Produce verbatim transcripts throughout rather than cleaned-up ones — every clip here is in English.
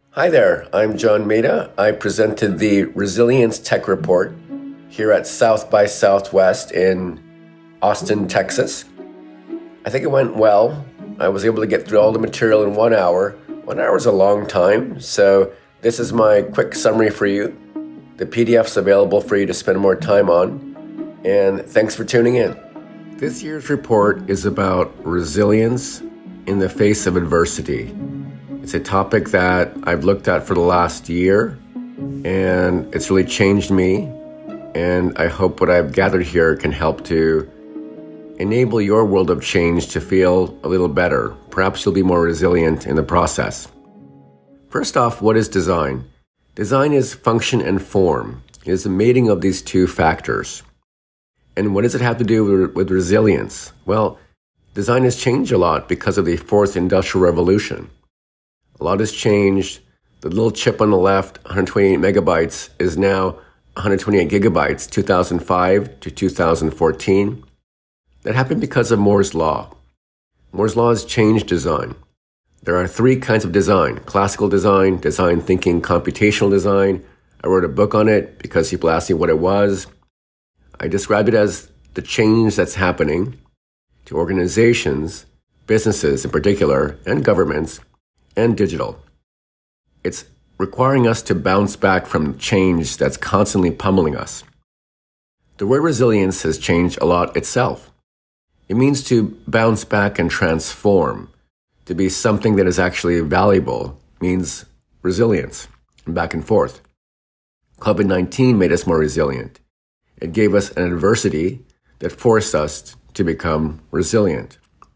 Hi there, I'm John Maida. I presented the Resilience Tech Report here at South by Southwest in Austin, Texas. I think it went well. I was able to get through all the material in one hour. One hour is a long time, so this is my quick summary for you. The P D F's available for you to spend more time on, and thanks for tuning in. This year's report is about resilience in the face of adversity. It's a topic that I've looked at for the last year, and it's really changed me, and I hope what I've gathered here can help to enable your world of change to feel a little better. Perhaps you'll be more resilient in the process. First off, what is design? Design is function and form. It is the mating of these two factors. And what does it have to do with, with resilience? Well, design has changed a lot because of the fourth industrial revolution. A lot has changed. The little chip on the left, one hundred twenty-eight megabytes, is now one hundred twenty-eight gigabytes, two thousand five to two thousand fourteen. That happened because of Moore's Law. Moore's Law has changed design. There are three kinds of design: classical design, design thinking, computational design. I wrote a book on it because people asked me what it was. I describe it as the change that's happening to organizations, businesses in particular, and governments, and digital. It's requiring us to bounce back from change that's constantly pummeling us. The word resilience has changed a lot itself. It means to bounce back and transform. To be something that is actually valuable means resilience, and back and forth. COVID nineteen made us more resilient. It gave us an adversity that forced us to become resilient.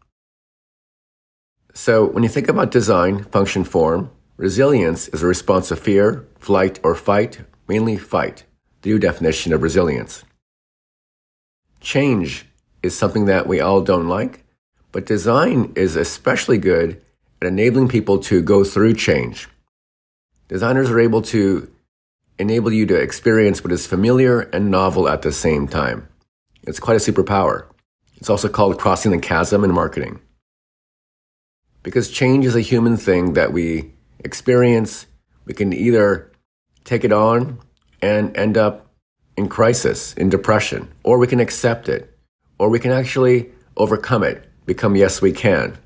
So when you think about design, function, form, resilience is a response to fear, flight, or fight, mainly fight, the new definition of resilience. Change is something that we all don't like, but design is especially good at enabling people to go through change. Designers are able to enable you to experience what is familiar and novel at the same time. It's quite a superpower. It's also called crossing the chasm in marketing. Because change is a human thing that we experience, we can either take it on and end up in crisis, in depression, or we can accept it, or we can actually overcome it, become yes we can.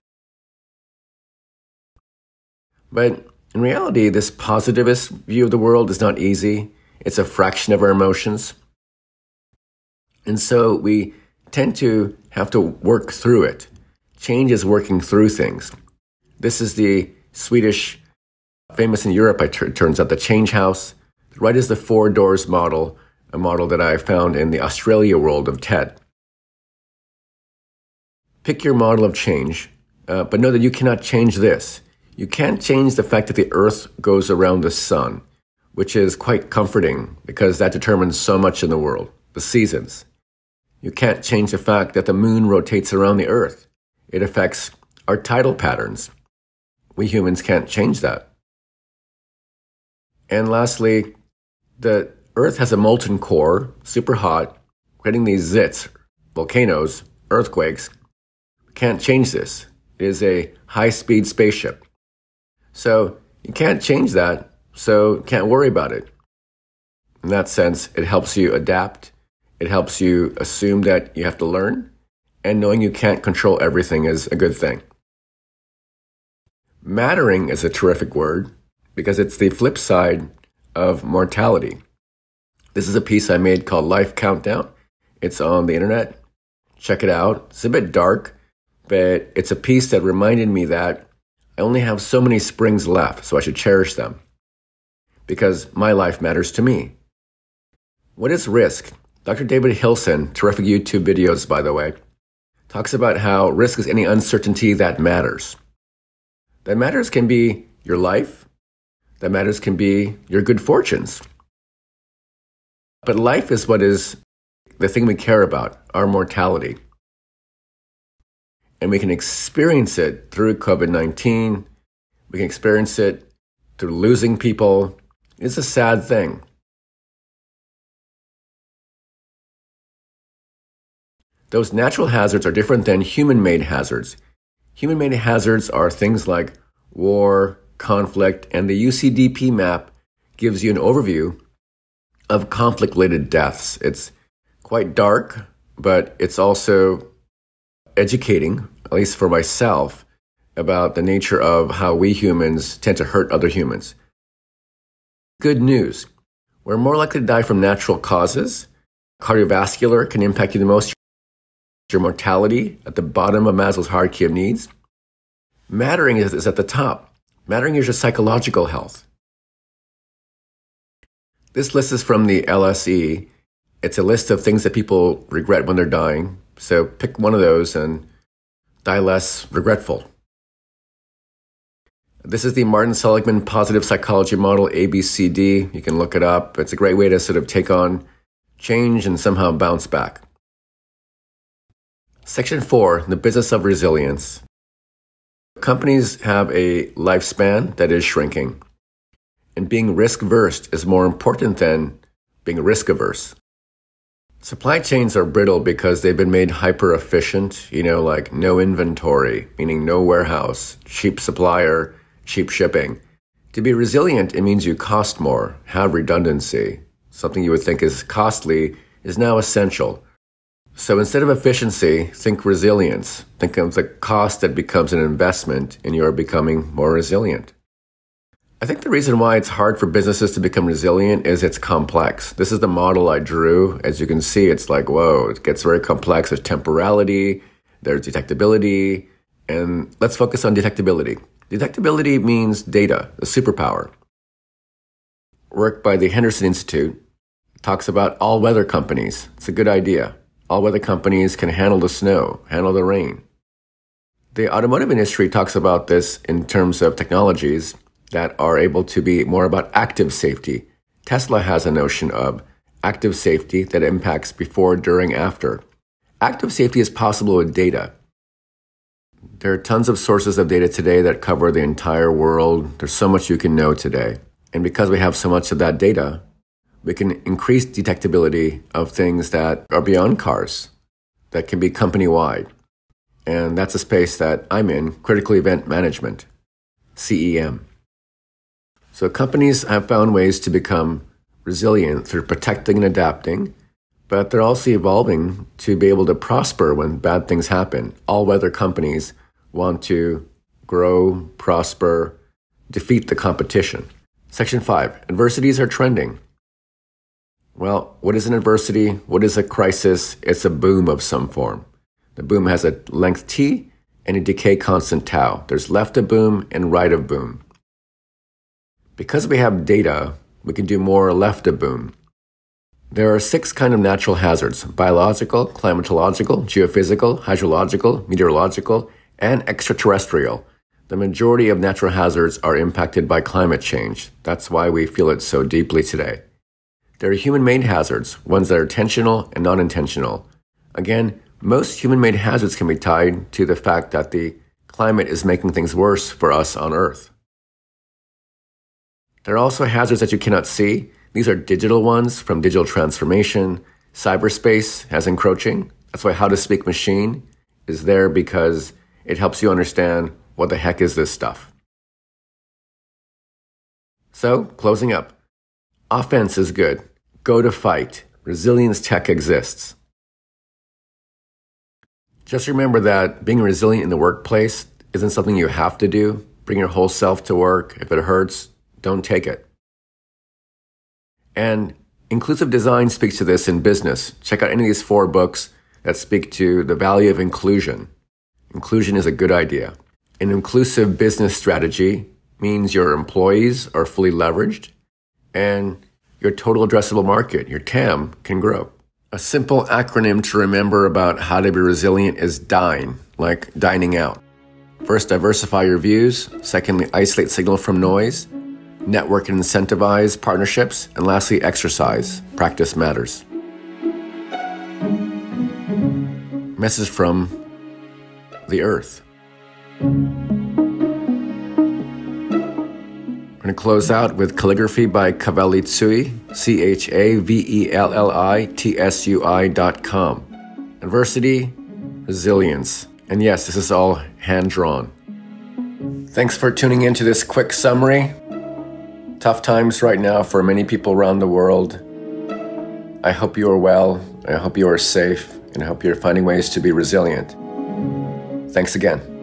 But in reality, this positivist view of the world is not easy. It's a fraction of our emotions. And so we tend to have to work through it. Change is working through things. This is the Swedish, famous in Europe, it turns out, the Change House. The right is the Four Doors model, a model that I found in the Australia world of TED. Pick your model of change, uh, but know that you cannot change this. You can't change the fact that the Earth goes around the sun, which is quite comforting because that determines so much in the world, the seasons. You can't change the fact that the moon rotates around the Earth. It affects our tidal patterns. We humans can't change that. And lastly, the Earth has a molten core, super hot, creating these zits, volcanoes, earthquakes. We can't change this. It is a high-speed spaceship. So you can't change that, so can't worry about it. In that sense, it helps you adapt. It helps you assume that you have to learn, and knowing you can't control everything is a good thing. Mattering is a terrific word because it's the flip side of mortality. This is a piece I made called Life Countdown. It's on the internet. Check it out. It's a bit dark, but it's a piece that reminded me that I only have so many springs left, so I should cherish them because my life matters to me. What is risk? Doctor David Hilson, terrific YouTube videos, by the way, talks about how risk is any uncertainty that matters. That matters can be your life. That matters can be your good fortunes. But life is what is the thing we care about, our mortality. And we can experience it through COVID nineteen. We can experience it through losing people. It's a sad thing. Those natural hazards are different than human-made hazards. Human-made hazards are things like war, conflict, and the U C D P map gives you an overview of conflict-related deaths. It's quite dark, but it's also educating, at least for myself, about the nature of how we humans tend to hurt other humans. Good news. We're more likely to die from natural causes. Cardiovascular can impact you the most. Your mortality at the bottom of Maslow's hierarchy of needs. Mattering is, is at the top. Mattering is your psychological health. This list is from the L S E. It's a list of things that people regret when they're dying. So pick one of those and die less regretful. This is the Martin Seligman Positive Psychology Model, A B C D. You can look it up. It's a great way to sort of take on change and somehow bounce back. Section four, the business of resilience. Companies have a lifespan that is shrinking, and being risk-averse is more important than being risk-averse. Supply chains are brittle because they've been made hyper-efficient, you know, like no inventory, meaning no warehouse, cheap supplier, cheap shipping. To be resilient, it means you cost more, have redundancy. Something you would think is costly is now essential. So instead of efficiency, think resilience. Think of the cost that becomes an investment in your becoming more resilient. I think the reason why it's hard for businesses to become resilient is it's complex. This is the model I drew. As you can see, it's like, whoa, it gets very complex. There's temporality, there's detectability, and let's focus on detectability. Detectability means data, a superpower. Work by the Henderson Institute talks about all-weather companies. It's a good idea. All-weather companies can handle the snow, handle the rain. The automotive industry talks about this in terms of technologies that are able to be more about active safety. Tesla has a notion of active safety that impacts before, during, after. Active safety is possible with data. There are tons of sources of data today that cover the entire world. There's so much you can know today. And because we have so much of that data, we can increase detectability of things that are beyond cars, that can be company-wide. And that's a space that I'm in, critical event management, C E M. So companies have found ways to become resilient through protecting and adapting, but they're also evolving to be able to prosper when bad things happen. All-weather companies want to grow, prosper, defeat the competition. Section five, adversities are trending. Well, what is an adversity? What is a crisis? It's a boom of some form. The boom has a length t and a decay constant tau. There's left of boom and right of boom. Because we have data, we can do more left of boom. There are six kinds of natural hazards: biological, climatological, geophysical, hydrological, meteorological, and extraterrestrial. The majority of natural hazards are impacted by climate change. That's why we feel it so deeply today. There are human-made hazards, ones that are intentional and non-intentional. Again, most human-made hazards can be tied to the fact that the climate is making things worse for us on Earth. There are also hazards that you cannot see. These are digital ones from digital transformation. Cyberspace has encroaching. That's why How to Speak Machine is there, because it helps you understand what the heck is this stuff. So, closing up. Offense is good. Go to fight. Resilience tech exists. Just remember that being resilient in the workplace isn't something you have to do. Bring your whole self to work. If it hurts, don't take it. And inclusive design speaks to this in business. Check out any of these four books that speak to the value of inclusion. Inclusion is a good idea. An inclusive business strategy means your employees are fully leveraged and your total addressable market, your T A M, can grow. A simple acronym to remember about how to be resilient is DINE, like dining out. First, diversify your views. Secondly, isolate signal from noise. Network and incentivize partnerships. And lastly, exercise. Practice matters. Message from the Earth. We're going to close out with calligraphy by Cavelli Tsui, C H A V E L L I T S U I dot com. Adversity, resilience. And yes, this is all hand-drawn. Thank Thanks for tuning into this quick summary. Tough times right now for many people around the world. I hope you are well, I hope you are safe, and I hope you're finding ways to be resilient. Thanks again.